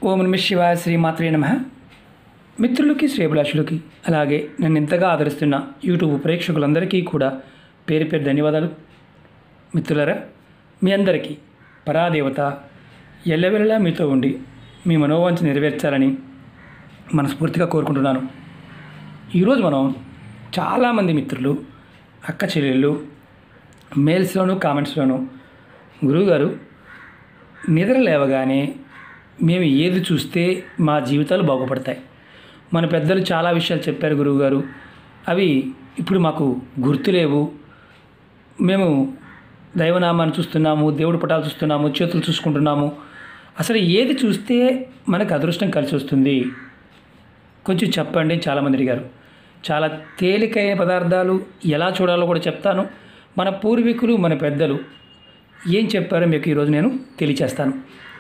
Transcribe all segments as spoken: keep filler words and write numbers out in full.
ఓం నమః శివాయ, శ్రీమాత్రే నమః. మిత్రులకి, శ్రేభిలాషులకి, అలాగే నన్ను ఇంతగా ఆదరిస్తున్న యూట్యూబ్ ప్రేక్షకులందరికీ కూడా పేరు పేరు ధన్యవాదాలు. మిత్రులరా, మీ అందరికీ పరాదేవత ఎల్లవెల్లలా మీతో ఉండి మీ మనోవాంఛ నెరవేర్చాలని మనస్ఫూర్తిగా కోరుకుంటున్నాను. ఈరోజు మనం చాలామంది మిత్రులు, అక్క చెల్లెళ్ళు మెయిల్స్లోను కామెంట్స్లోను గురువుగారు నిద్ర లేవగానే మేము ఏది చూస్తే మా జీవితాలు బాగుపడతాయి, మన పెద్దలు చాలా విషయాలు చెప్పారు గురువుగారు, అవి ఇప్పుడు మాకు గుర్తులేవు, మేము దైవనామాన్ని చూస్తున్నాము, దేవుడి పటాలు చూస్తున్నాము, చేతులు చూసుకుంటున్నాము, అసలు ఏది చూస్తే మనకు అదృష్టం కలిసి వస్తుంది కొంచెం చెప్పండి చాలామంది అడిగారు. చాలా తేలికైన పదార్థాలు ఎలా చూడాలో కూడా చెప్తాను. మన పూర్వీకులు, మన పెద్దలు ఏం చెప్పారో మీకు ఈరోజు నేను తెలియచేస్తాను.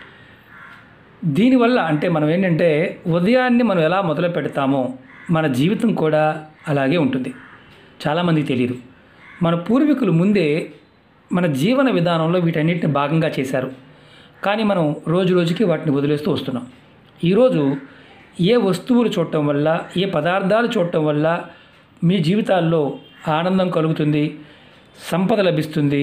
దీనివల్ల అంటే మనం ఏంటంటే ఉదయాన్నే మనం ఎలా మొదలు పెడతామో మన జీవితం కూడా అలాగే ఉంటుంది. చాలామందికి తెలియదు. మన పూర్వీకులు ముందే మన జీవన విధానంలో వీటన్నిటిని భాగంగా చేశారు, కానీ మనం రోజు రోజుకి వాటిని వదిలేస్తూ వస్తున్నాం. ఈరోజు ఏ వస్తువులు చూడటం వల్ల, ఏ పదార్థాలు చూడటం వల్ల మీ జీవితాల్లో ఆనందం కలుగుతుంది, సంపద లభిస్తుంది,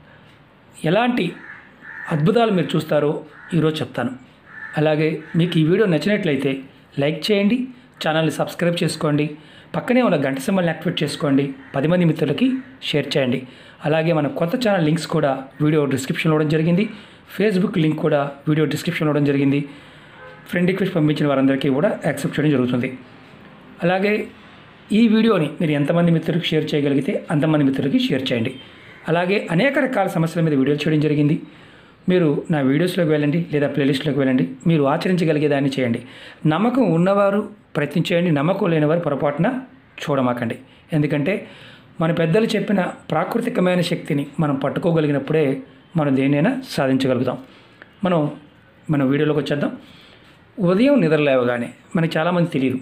ఎలాంటి అద్భుతాలు మీరు చూస్తారో ఈరోజు చెప్తాను. అలాగే మీకు ఈ వీడియో నచ్చినట్లయితే లైక్ చేయండి, ఛానల్ని సబ్స్క్రైబ్ చేసుకోండి, పక్కనే ఉన్న గంట సింబల్ని యాక్టివేట్ చేసుకోండి, పది మంది మిత్రులకి షేర్ చేయండి. అలాగే మన కొత్త ఛానల్ లింక్స్ కూడా వీడియో డిస్క్రిప్షన్లో ఇవ్వడం జరిగింది, ఫేస్బుక్ లింక్ కూడా వీడియో డిస్క్రిప్షన్లో ఇవ్వడం జరిగింది. ఫ్రెండ్ రిక్వెస్ట్ పంపించిన వారందరికీ కూడా యాక్సెప్ట్ చేయడం జరుగుతుంది. అలాగే ఈ వీడియోని మీరు ఎంతమంది మిత్రులకు షేర్ చేయగలిగితే అంతమంది మిత్రులకి షేర్ చేయండి. అలాగే అనేక రకాల సమస్యల మీద వీడియోలు చేయడం జరిగింది. మీరు నా వీడియోస్లోకి వెళ్ళండి లేదా ప్లేలిస్ట్లోకి వెళ్ళండి, మీరు ఆచరించగలిగేదాన్ని చేయండి. నమ్మకం ఉన్నవారు ప్రయత్నించేయండి, నమ్మకం లేనివారు పొరపాటున చూడమాకండి. ఎందుకంటే మన పెద్దలు చెప్పిన ప్రాకృతికమైన శక్తిని మనం పట్టుకోగలిగినప్పుడే మనం దేన్నైనా సాధించగలుగుతాం. మనం మన వీడియోలోకి వచ్చేద్దాం. ఉదయం నిద్ర లేవగానే మనకి చాలామంది తెలియదు.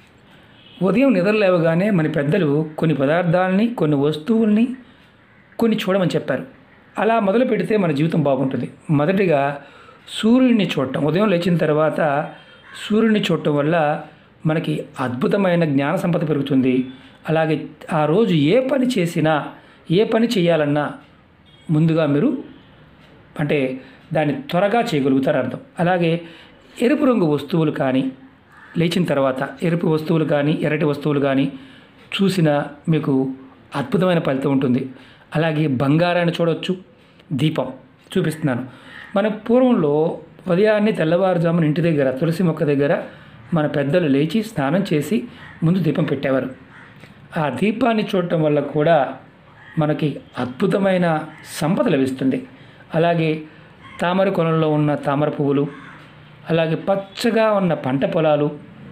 ఉదయం నిద్ర లేవగానే మన పెద్దలు కొన్ని పదార్థాలని, కొన్ని వస్తువుల్ని కొన్ని చూడమని చెప్పారు. అలా మొదలు పెడితే మన జీవితం బాగుంటుంది. మొదటిగా సూర్యుడిని చూడటం, ఉదయం లేచిన తర్వాత సూర్యుడిని చూడటం వల్ల మనకి అద్భుతమైన జ్ఞాన సంపద పెరుగుతుంది. అలాగే ఆ రోజు ఏ పని చేసినా, ఏ పని చేయాలన్నా ముందుగా మీరు అంటే దాన్ని త్వరగా చేయగలుగుతారు అర్థం. అలాగే ఎరుపు రంగు వస్తువులు కానీ లేచిన తర్వాత ఎరుపు వస్తువులు కానీ ఎర్రటి వస్తువులు కానీ చూసినా మీకు అద్భుతమైన ఫలితం ఉంటుంది. అలాగే బంగారాన్ని చూడవచ్చు. దీపం చూపిస్తున్నాను. మన పూర్వంలో ఉదయాన్నే తెల్లవారుజామున ఇంటి దగ్గర తులసి మొక్క దగ్గర మన పెద్దలు లేచి స్నానం చేసి ముందు దీపం పెట్టేవారు. ఆ దీపాన్ని చూడటం వల్ల కూడా మనకి అద్భుతమైన సంపద లభిస్తుంది. అలాగే తామర కొలంలో ఉన్న తామర పువ్వులు, అలాగే పచ్చగా ఉన్న పంట పొలాలు,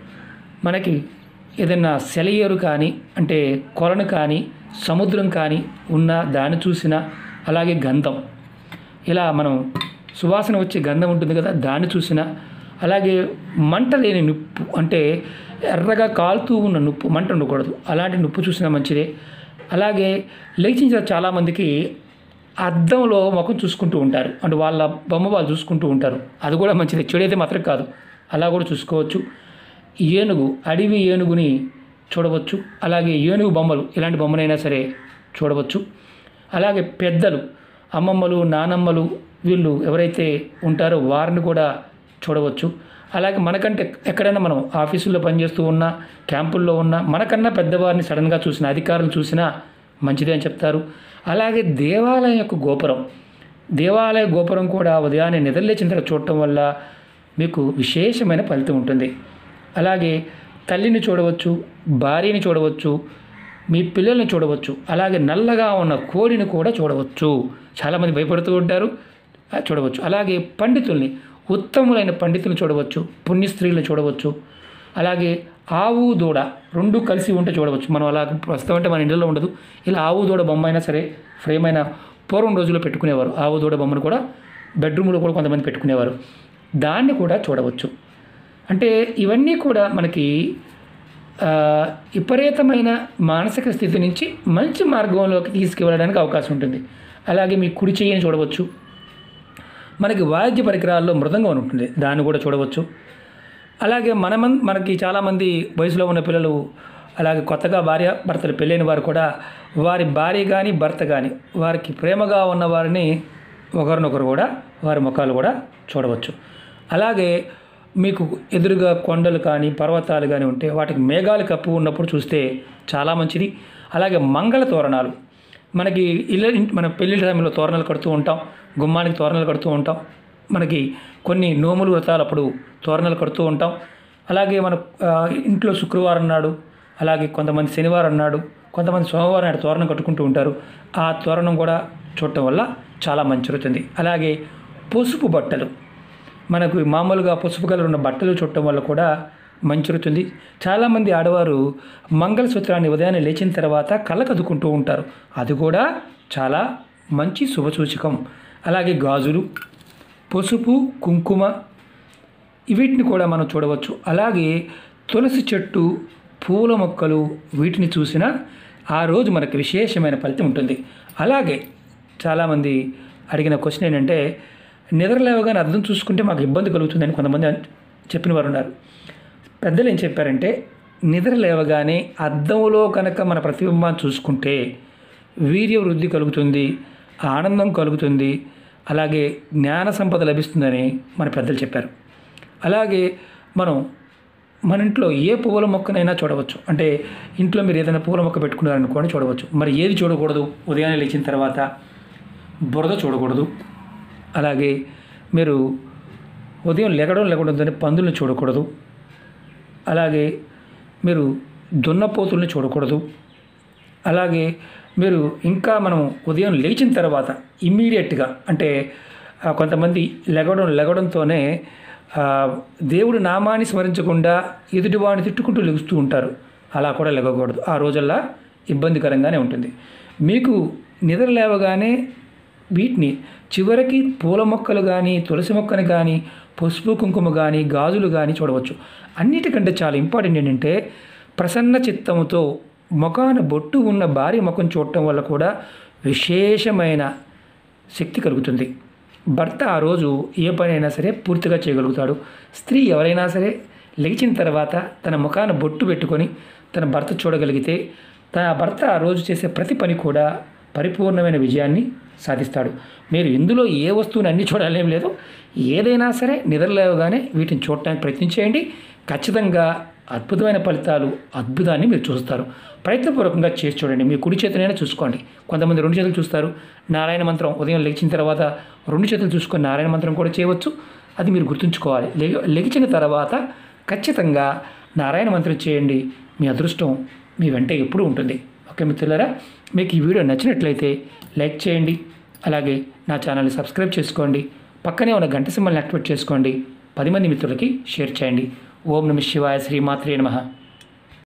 మనకి ఏదైనా సెలయేరు కానీ అంటే కొలను కానీ సముద్రం కానీ ఉన్న దాన్ని చూసినా, అలాగే గంధం, ఇలా మనం సువాసన వచ్చే గంధం ఉంటుంది కదా, దాన్ని చూసినా, అలాగే మంట లేని నిప్పు అంటే ఎర్రగా కాలుతూ ఉన్న నిప్పు, మంట ఉండకూడదు, అలాంటి నిప్పు చూసినా మంచిదే. అలాగే లేచిన చాలామందికి అద్దంలో ముఖం చూసుకుంటూ ఉంటారు, అంటే వాళ్ళ బొమ్మ వాళ్ళు చూసుకుంటూ ఉంటారు, అది కూడా మంచిదే, చెడైతే మాత్రం కాదు, అలా కూడా చూసుకోవచ్చు. ఏనుగు, అడవి ఏనుగుని చూడవచ్చు. అలాగే ఏనుగు బొమ్మలు, ఇలాంటి బొమ్మనైనా సరే చూడవచ్చు. అలాగే పెద్దలు, అమ్మమ్మలు, నానమ్మలు, వీళ్ళు ఎవరైతే ఉంటారో వారిని కూడా చూడవచ్చు. అలాగే మనకంటే ఎక్కడైనా మనం ఆఫీసుల్లో పనిచేస్తూ ఉన్నా, క్యాంపుల్లో ఉన్నా, మనకన్నా పెద్దవారిని సడన్గా చూసిన, అధికారులు చూసినా మంచిదే అని చెప్తారు. అలాగే దేవాలయం యొక్క గోపురం, దేవాలయ గోపురం కూడా ఉదయాన్నే నిద్రలేచిన తర్వాత చూడటం వల్ల మీకు విశేషమైన ఫలితం ఉంటుంది. అలాగే తల్లిని చూడవచ్చు, భార్యని చూడవచ్చు, మీ పిల్లల్ని చూడవచ్చు. అలాగే నల్లగా ఉన్న కోడిని కూడా చూడవచ్చు. చాలామంది భయపడుతూ ఉంటారు, చూడవచ్చు. అలాగే పండితుల్ని, ఉత్తములైన పండితులను చూడవచ్చు, పుణ్యస్త్రీలను చూడవచ్చు. అలాగే ఆవు దూడ రెండు కలిసి ఉంటే చూడవచ్చు. మనం అలా ప్రస్తుతం అంటే మన ఇంట్లో ఉండదు, ఇలా ఆవు దూడ బొమ్మ అయినా సరే ఫ్రేమ్ అయినా పూర్వం రోజుల్లో పెట్టుకునేవారు. ఆవు దూడ బొమ్మను కూడా బెడ్రూమ్లో కూడా కొంతమంది పెట్టుకునేవారు, దాన్ని కూడా చూడవచ్చు. అంటే ఇవన్నీ కూడా మనకి విపరీతమైన మానసిక స్థితి నుంచి మంచి మార్గంలోకి తీసుకువెళ్ళడానికి అవకాశం ఉంటుంది. అలాగే మీ కుడి చెయ్యిని చూడవచ్చు, మనకి వాయిద్య పరికరాల్లో మృదంగం అని ఉంటుంది, దాన్ని కూడా చూడవచ్చు. అలాగే మన మనకి చాలామంది వయసులో ఉన్న పిల్లలు, అలాగే కొత్తగా భార్య భర్తలు పెళ్ళైన వారు కూడా వారి భార్య కానీ భర్త కానీ వారికి ప్రేమగా ఉన్న వారిని ఒకరినొకరు కూడా వారి ముఖాలు కూడా చూడవచ్చు. అలాగే మీకు ఎదురుగా కొండలు కానీ పర్వతాలు కానీ ఉంటే వాటికి మేఘాలు కప్పు ఉన్నప్పుడు చూస్తే చాలా మంచిది. అలాగే మంగళ తోరణాలు, మనకి ఇళ్ళ మన పెళ్లి టైంలో తోరణాలు కడుతూ ఉంటాం, గుమ్మానికి తోరణాలు కడుతూ ఉంటాం, మనకి కొన్ని నోములు వ్రతాలు అప్పుడు తోరణాలు కడుతూ ఉంటాం. అలాగే మన ఇంట్లో శుక్రవారం నాడు, అలాగే కొంతమంది శనివారం నాడు, కొంతమంది సోమవారం నాడు తోరణం కట్టుకుంటూ ఉంటారు. ఆ తోరణం కూడా చూడటం వల్ల చాలా మంచి జరుగుతుంది. అలాగే పసుపు బట్టలు, మనకు మామూలుగా పసుపు కలర్ ఉన్న బట్టలు చూడటం వల్ల కూడా మంచి జరుగుతుంది. చాలామంది ఆడవారు మంగళసూత్రాన్ని ఉదయాన్నే లేచిన తర్వాత కళ్ళకద్దుకుంటూ ఉంటారు, అది కూడా చాలా మంచి శుభసూచకం. అలాగే గాజులు, పసుపు, కుంకుమ వీటిని కూడా మనం చూడవచ్చు. అలాగే తులసి చెట్టు, పూల మొక్కలు వీటిని చూసినా ఆ రోజు మనకు విశేషమైన ఫలితం ఉంటుంది. అలాగే చాలామంది అడిగిన క్వశ్చన్ ఏంటంటే, నిద్ర లేవగానే అద్దం చూసుకుంటే మాకు ఇబ్బంది కలుగుతుందని కొంతమంది చెప్పిన వారు ఉన్నారు. పెద్దలు ఏం చెప్పారంటే, నిద్ర లేవగానే అద్దంలో కనుక మన ప్రతిబింబాన్ని చూసుకుంటే వీర్య వృద్ధి కలుగుతుంది, ఆనందం కలుగుతుంది, అలాగే జ్ఞాన సంపద లభిస్తుందని మన పెద్దలు చెప్పారు. అలాగే మనం మన ఇంట్లో ఏ పువ్వుల మొక్కనైనా చూడవచ్చు. అంటే ఇంట్లో మీరు ఏదైనా పువ్వుల మొక్క పెట్టుకున్నారనుకోండి, చూడవచ్చు. మరి ఏది చూడకూడదు? ఉదయాన్నే లేచిన తర్వాత బురద చూడకూడదు. అలాగే మీరు ఉదయం లెగడం లేకుండా పందులను చూడకూడదు. అలాగే మీరు దున్నపోతుల్ని చూడకూడదు. అలాగే మీరు ఇంకా మనం ఉదయం లేచిన తర్వాత ఇమ్మీడియట్గా, అంటే కొంతమంది లెగడం లెగడంతోనే దేవుడి నామాన్ని స్మరించకుండా ఎదుటివాడిని తిట్టుకుంటూ లెగుస్తూ ఉంటారు, అలా కూడా లెగకూడదు. ఆ రోజల్లా ఇబ్బందికరంగానే ఉంటుంది. మీకు నిద్ర లేవగానే వీటిని చివరికి పూల మొక్కలు కానీ, తులసి మొక్కను కానీ, పసుపు కుంకుమ కానీ, గాజులు కానీ చూడవచ్చు. అన్నిటికంటే చాలా ఇంపార్టెంట్ ఏంటంటే, ప్రసన్న చిత్తముతో ముఖాన బొట్టు ఉన్న భార్య ముఖం చూడటం వల్ల కూడా విశేషమైన శక్తి కలుగుతుంది. భర్త ఆ రోజు ఏ పనైనా సరే పూర్తిగా చేయగలుగుతాడు. స్త్రీ ఎవరైనా సరే లేచిన తర్వాత తన ముఖాన బొట్టు పెట్టుకొని తన భర్త చూడగలిగితే తన భర్త ఆ రోజు చేసే ప్రతి పని కూడా పరిపూర్ణమైన విజయాన్ని సాధిస్తాడు. మీరు ఇందులో ఏ వస్తువుని అన్ని చూడాలేం లేదు, ఏదైనా సరే నిద్రలేవగానే వీటిని చూడటానికి ప్రయత్నించేయండి. ఖచ్చితంగా అద్భుతమైన ఫలితాలు, అద్భుతాన్ని మీరు చూస్తారు. ప్రయత్నపూర్వకంగా చేసి చూడండి. మీ కుడి చేతినైనా చూసుకోండి. కొంతమంది రెండు చేతులు చూస్తారు. నారాయణ మంత్రం ఉదయం లెగిచిన తర్వాత రెండు చేతులు చూసుకొని నారాయణ మంత్రం కూడా చేయవచ్చు. అది మీరు గుర్తుంచుకోవాలి. లెగ లెగిచిన తర్వాత ఖచ్చితంగా నారాయణ మంత్రం చేయండి. మీ అదృష్టం మీ వెంట ఎప్పుడూ ఉంటుంది. ఓకే మిత్రులారా, మీకు ఈ వీడియో నచ్చినట్లయితే లైక్ చేయండి. అలాగే నా ఛానల్ని సబ్స్క్రైబ్ చేసుకోండి. పక్కనే ఉన్న గంట సింబల్ని యాక్టివేట్ చేసుకోండి. పది మంది మిత్రులకి షేర్ చేయండి. ఓం నమః శివాయ, శ్రీమాత్రే నమః.